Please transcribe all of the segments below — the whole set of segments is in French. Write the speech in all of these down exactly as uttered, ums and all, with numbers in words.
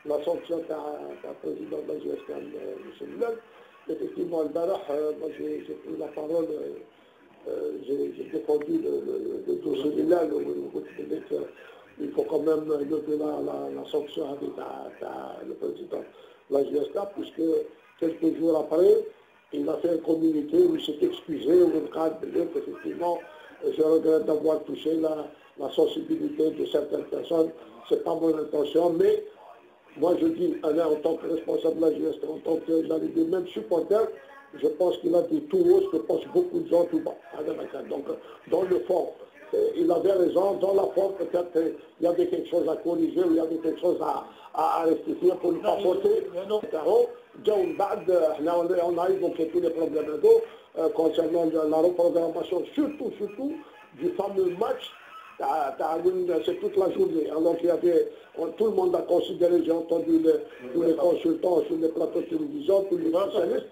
la sanction تاع تاع président de la G S T M, M. Bilal. Effectivement, le Barah, moi j'ai pris la parole, euh, j'ai défendu le, le, le dossier Bilal, il faut quand même lever la, la, la sanction avec la, la, le président de la G S T M, puisque quelques jours après, il a fait un communiqué où il s'est excusé, où le cadre de l'autre, effectivement, je regrette d'avoir touché la, la sensibilité de certaines personnes, c'est pas mon intention, mais moi, je dis, en tant que responsable de la G S T, en tant que, j'allais dire, même supporter, je pense qu'il a dit tout haut ce que pensent beaucoup de gens tout bas. Donc, dans le fond, il avait raison. Dans la forme, peut-être, il y avait quelque chose à corriger, ou il y avait quelque chose à, à, à rectifier pour ne pas porter. On a évoqué tous les problèmes d'eau euh, concernant la reprogrammation, surtout, surtout, du fameux match. C'est toute la journée. Alors qu'il y avait, tout le monde a considéré, j'ai entendu les, tous les consultants sur les plateaux de télévision, tous les spécialistes,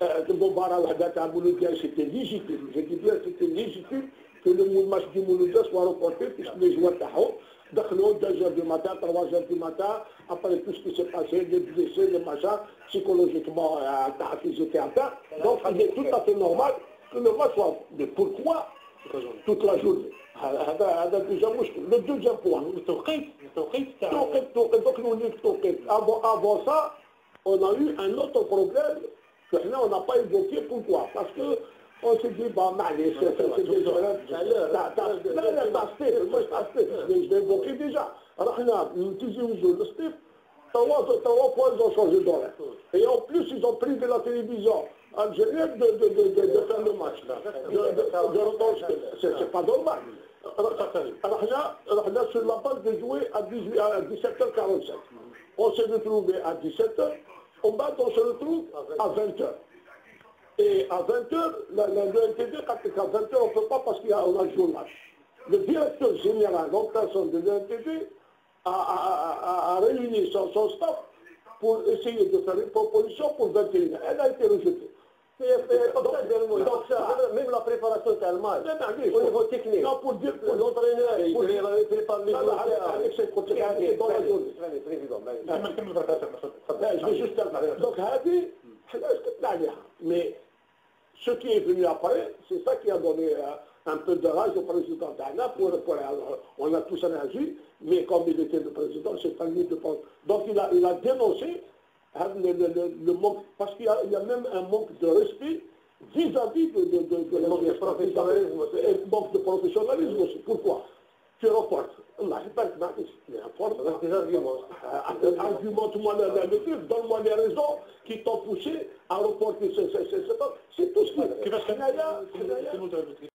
euh, c'était légitime. Je dis bien c'était légitime que le match du Mouloudia soit reporté, puisque les joueurs tahout, d'Akhlo, deux heures du matin, trois heures du matin, après tout ce qui s'est passé, les blessés, les machins, psychologiquement, ils étaient atteints. Donc il est tout à fait normal que le match soit. Mais pourquoi toute la journée? هذا déjà مشكل. Le deuxième point, التوقيت التوقيت توقيت توقيت donc nous dit توقيت. Avant, avant ça, on a eu un autre problème que là on n'a pas évoqué. Pourquoi? Parce que on s'est dit, bah, معليش, c'est déjà je l'ai évoqué déjà. رحنا نتيجي نزول السطيف trois fois ils ont changé d'horaire. Et en plus ils ont privé la télévision algérienne de, de, de, de, de faire le match. C'est pas normal. رحنا sur la base de jouer à dix-sept heures quarante-cinq. On s'est retrouvé à dix-sept heures, au bas on se retrouve à vingt heures. Et à vingt heures, le N T D, à vingt heures on ne peut pas parce qu'on a le journage. Le directeur général, en personne de l'O N T D, a, a, a, a réuni son, son staff pour essayer de faire une proposition pour vingt et une heures. Elle a été rejetée. Donc ça, même la préparation est allemande, au niveau technique. Non, pour dire que l'entraîneur, il prépare les joueurs. avec ses côtés dans la journée. Je vais juste terminer. Donc, mais ce qui est venu après, c'est ça qui a donné un peu de rage au président d'Anna. Pour, pour, on a tous réagi, mais comme il était le président, c'est pas lui de penser. Donc il a, il a dénoncé le, le, le, le manque, parce qu'il y, y a même un manque de respect vis-à-vis de, de, de, de, de manque de professionnalisme. Et manque de professionnalisme aussi. Pourquoi? Tu reportes. Allah, c'est pas mais importe. Des arguments. Argumente-moi le truc, donne-moi les raisons qui t'ont poussé à reporter ce, ce, ce, ce, c'est tout ce qui est.